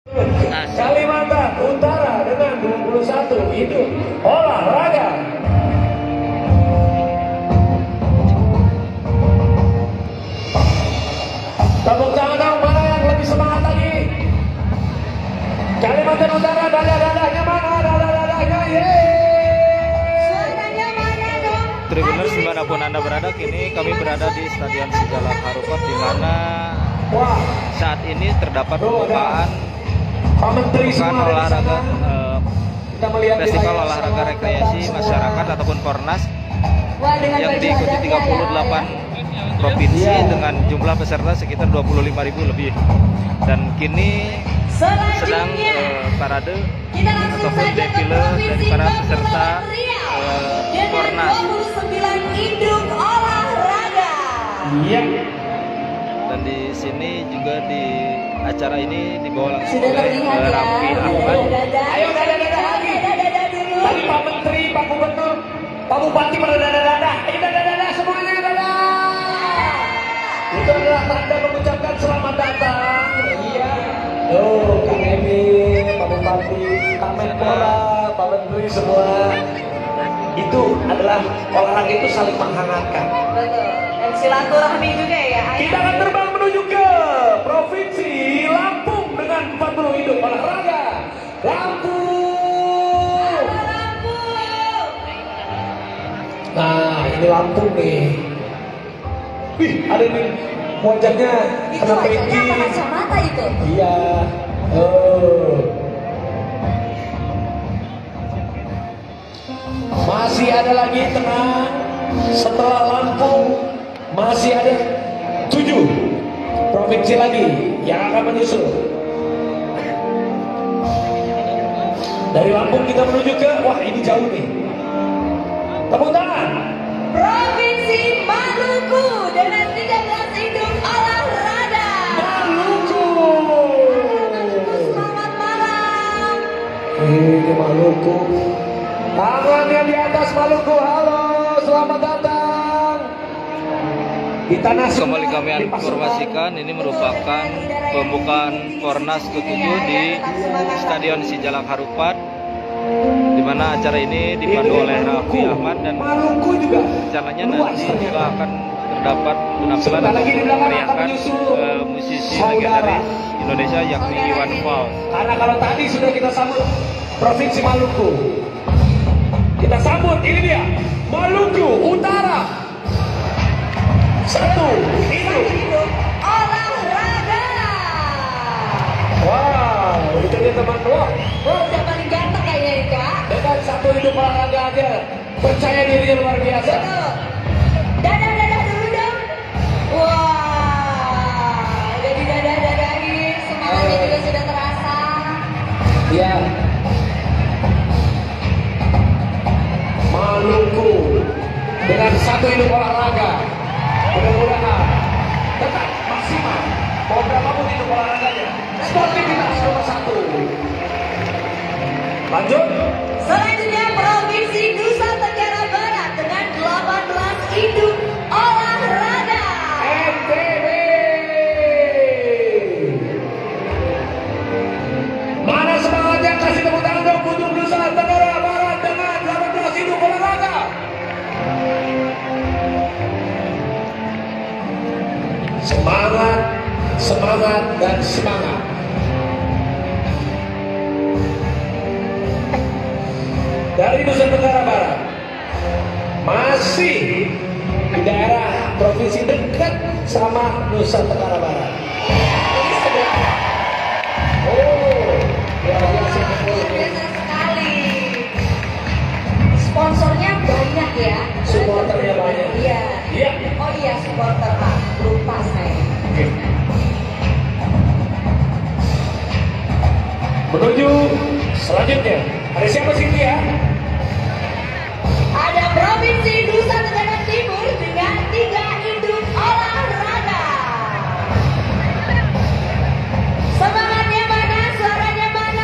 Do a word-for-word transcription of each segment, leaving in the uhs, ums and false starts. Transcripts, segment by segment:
Kalimantan Utara dengan dua puluh satu itu olahraga. Tepuk tangan dong, mana yang lebih semangat lagi? Kalimantan Utara, dadah-dadahnya mana? Dadah-dadahnya, yeay! Suaranya mana dong? Tribuners dimanapun Anda berada, kini kami berada di Stadion Sijalak Harupat, di mana saat ini terdapat pembukaan bukan olahraga eh, festival olahraga rekreasi masyarakat ataupun Pornas yang diikuti tiga puluh delapan provinsi dengan jumlah peserta sekitar dua puluh lima ribu lebih, dan kini sedang eh, parade ataupun defile dari para peserta eh, Pornas. Iya. Dan di sini juga di acara ini dibawa langsung oleh uh, Raffi Ahmad. Ayo dadah-dadah lagi. Tadi Pak Menteri, Pak Gubernur, Pak Bupati pada dadah-dadah. Ayo dadah-dadah semuanya dadah. Itu adalah tanda mengucapkan selamat datang. Iya. Tuh, Kang Emil, Pak Bupati, Kang Menpora, Pak Menteri semua. Itu adalah olahraga itu saling menghangatkan. Betul. Dan silaturahmi juga ya. Kita akan terbang menuju ke Provinsi Lampung dengan empat puluh hidup olahraga. Lampung. Nah, ini Lampung nih. Wih, ada nih wajahnya Itu kena wajahnya peci. apa kacamata itu? Iya. Oh. Masih ada lagi, tenang. Setelah Lampung masih ada tujuh provinsi lagi yang akan menyusul. Dari Lampung kita menuju ke, wah ini jauh nih. Tepuk tangan. Provinsi Maluku dengan tiga belas induk olahraga. Maluku. Selamat malam. Ini Maluku. Tangannya di atas Maluku. Halo, selamat datang. Di tanah Kembali kami informasikan, ini merupakan pembukaan Pornas ketujuh di Stadion Sijalak Harupat, di mana acara ini dipandu oleh Raffi Ahmad, dan Maluku juga rencananya luas nanti ternyata. juga akan terdapat penampilan Sebentar atau lagi di belakang akan memeriahkan menyusul uh, musisi saudara. legendaris Indonesia yakni Iwan Fals. Karena kalau tadi sudah kita sambut Provinsi Maluku, kita sambut ini dia Maluku Utara. Satu itu Olahraga. wow, itu dia teman lo. Oh, udah paling ganteng kayaknya ini, Kak. Dengan satu hidup olahraga aja percaya dirinya luar biasa. Betul. Dadah-dadah dulu dong. Wah, udah didadah-dadahin, semangatnya juga sudah terasa. Ya, Maluku dengan satu hidup olahraga, mudah-mudahan tetap maksimal mau berapapun hidup olahraganya. Sportivitas nomor satu. Lanjut. Selanjutnya Provinsi Nusa Tenggara Barat dengan delapan belas induk olahraga. N T B. Mana semangatnya? Kasih tepuk tangan dong untuk Nusa Tenggara Barat dengan delapan belas hidup olahraga. Semangat, semangat, dan semangat. Dari Nusa Tenggara Barat, masih di daerah provinsi dekat sama Nusa Tenggara Barat. Ini sebelah Oh, luar biasa. luar biasa sekali. Sponsornya banyak ya. Supporternya banyak. Iya. Iya. Oh iya, supporter Pak. Lupa saya. Oke. Menuju selanjutnya. Ada siapa sih dia? Ada Provinsi Nusa Tenggara Timur dengan tiga induk olahraga. Semangatnya mana? Suaranya mana?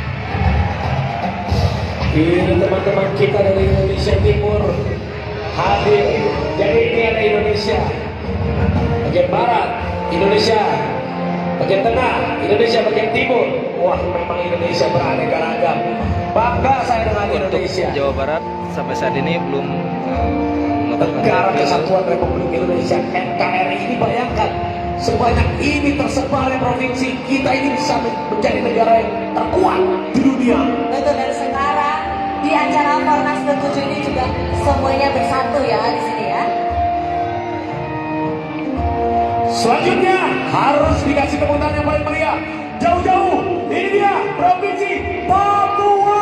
Ini teman-teman kita dari Indonesia Timur hadir. Jadi ini ada Indonesia bagian barat, Indonesia bagian tengah, Indonesia bagian timur. Wah, memang Indonesia beraneka ragam. Bangga saya dengan Untuk Indonesia. Jawa Barat sampai saat ini belum Negara Kesatuan Republik Indonesia N K R I ini, bayangkan sebanyak ini tersebar provinsi kita ini bisa menjadi negara yang terkuat di dunia. Betul, dan sekarang di acara Fornas ketujuh ini juga semuanya bersatu ya di sini ya. Selanjutnya harus dikasih tepuk tangan yang paling meriah. Jauh-jauh, ini dia Provinsi Papua.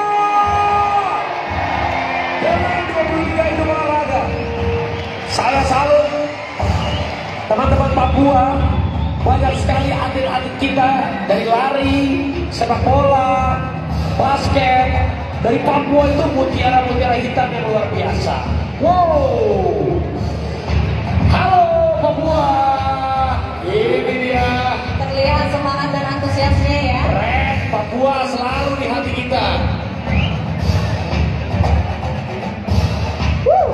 Dengan dua puluh tiga itu olahraga. Saya salut teman-teman Papua. Banyak sekali atlet-atlet kita dari lari, sepak bola, basket. Dari Papua itu mutiara-mutiara hitam yang luar biasa. Wow. Halo Papua. Ini dia. Terlihat semangat dan antusiasnya ya. Keren, Papua selalu di hati kita. Woo.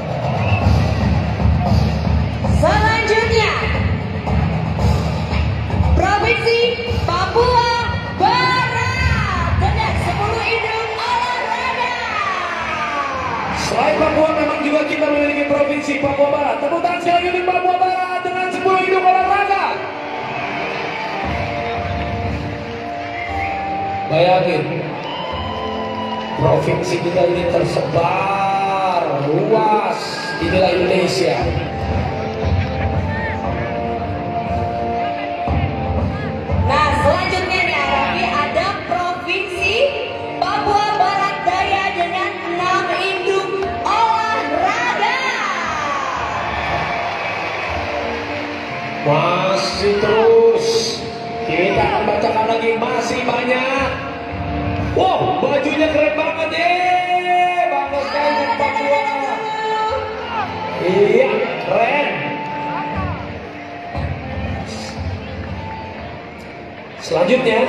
Selanjutnya Provinsi Papua Barat dengan sepuluh induk olahraga. Selain Papua, memang juga kita memiliki Provinsi Papua Barat. Tepuk tangan sekali lagi untuk Papua Barat dengan sepuluh induk olahraga. Bayangin, provinsi kita ini tersebar luas di wilayah Indonesia. Nah, selanjutnya nih Arabi, ada Provinsi Papua Barat Daya dengan enam induk olahraga. Masih terus kita akan bacakan lagi, masih banyak. Wow, bajunya keren banget deh, bangga sekali dengan Papua. Iya, keren. Selanjutnya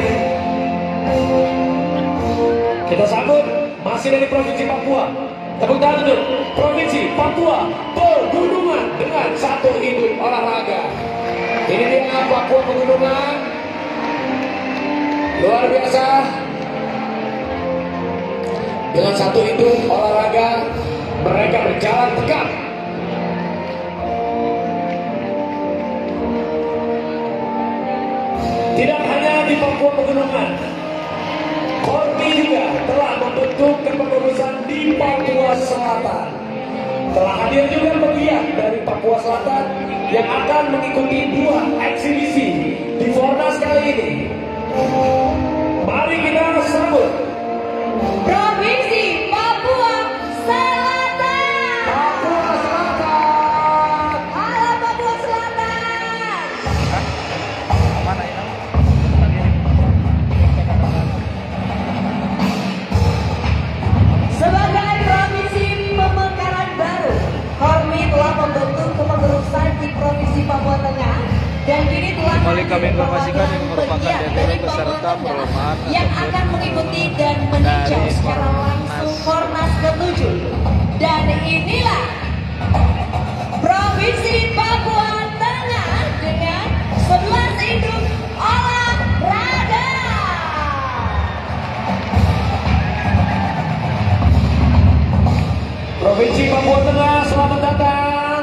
kita sambut masih dari Provinsi Papua. Tepuk tangan untuk Provinsi Papua Pegunungan dengan satu induk olahraga. Ini dia Papua Pegunungan. Luar biasa. Dengan satu induk olahraga mereka berjalan tegap. Tidak hanya di Papua Pegunungan, Kormi juga telah membentuk kepengurusan di Papua Selatan. Telah hadir juga pegiat dari Papua Selatan yang akan mengikuti dua eksibisi di Fornas kali ini. Mari kita sambut Provinsi Papua Selatan. Papua Selatan. Halo Papua Selatan. mana ya? Sebagai provinsi pemekaran baru, Kormi telah membentuk kepengurusan di Provinsi Papua Tengah dan kini telah Kembali kami menjadi informasikan perwakilan ini merupakan pegiat deadline dari peserta Papua Tengah perlombaan yang ataupun akan mengikuti dan meninjau dari secara langsung Fornas ketujuh. Dan inilah Provinsi Papua Tengah dengan sebelas induk olahraga. Provinsi Papua Tengah, selamat datang.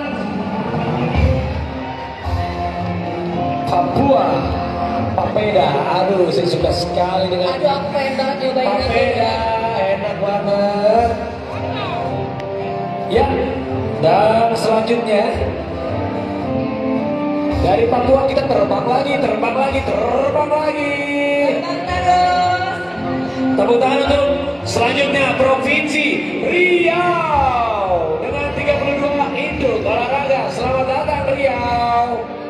Papua Papeda, aduh saya suka sekali dengan Aduh, aku pengen banget nyobain itu. Papeda, enak banget. Ya, dan selanjutnya dari Papua kita terbang lagi, terbang lagi, terbang lagi. Terbang terus. Tepuk tangan untuk selanjutnya Provinsi Riau dengan tiga puluh dua induk olahraga. Selamat datang Riau.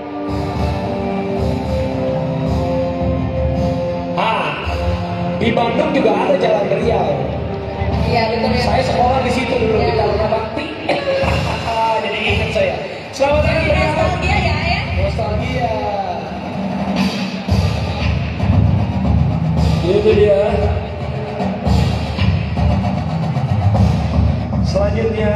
Ah, di Bandung juga ada jalan Riau. Iya betul ya. Saya sekolah di situ dulu di Ya. Taruna Bakti. Jadi ingat saya. Selamat datang Riau. Nostalgia ya ya. Nostalgia. Itu dia. Selanjutnya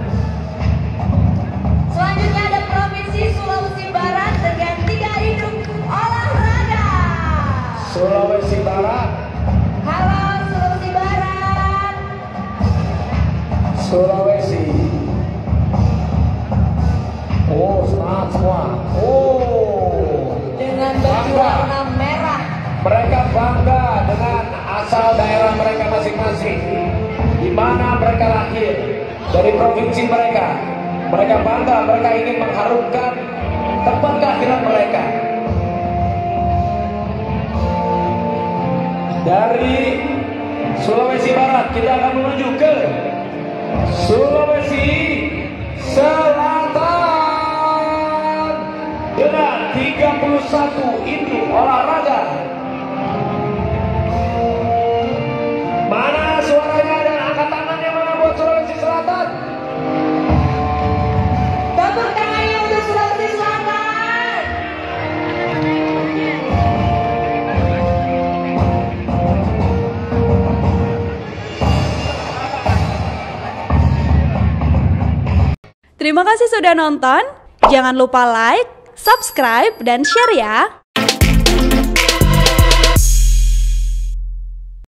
Selanjutnya ada Provinsi Sulawesi Barat dengan tiga induk olahraga. Sulawesi Barat. Halo Sulawesi Barat. Sulawesi. Oh, semangat semua. Oh, Dengan baju bangga. warna merah. Mereka bangga dengan asal daerah mereka masing-masing, di mana mereka lahir, dari provinsi mereka. Mereka bangga, mereka ingin mengharumkan tempat kelahiran mereka. Dari Sulawesi Barat kita akan menuju ke Sulawesi Selatan dengan tiga puluh satu induk olahraga. Mana suaranya dan angkat tangannya mana buat Sulawesi Selatan? Tepuk tangannya untuk Sulawesi Selatan. Terima kasih sudah nonton. Jangan lupa like, subscribe, dan share ya.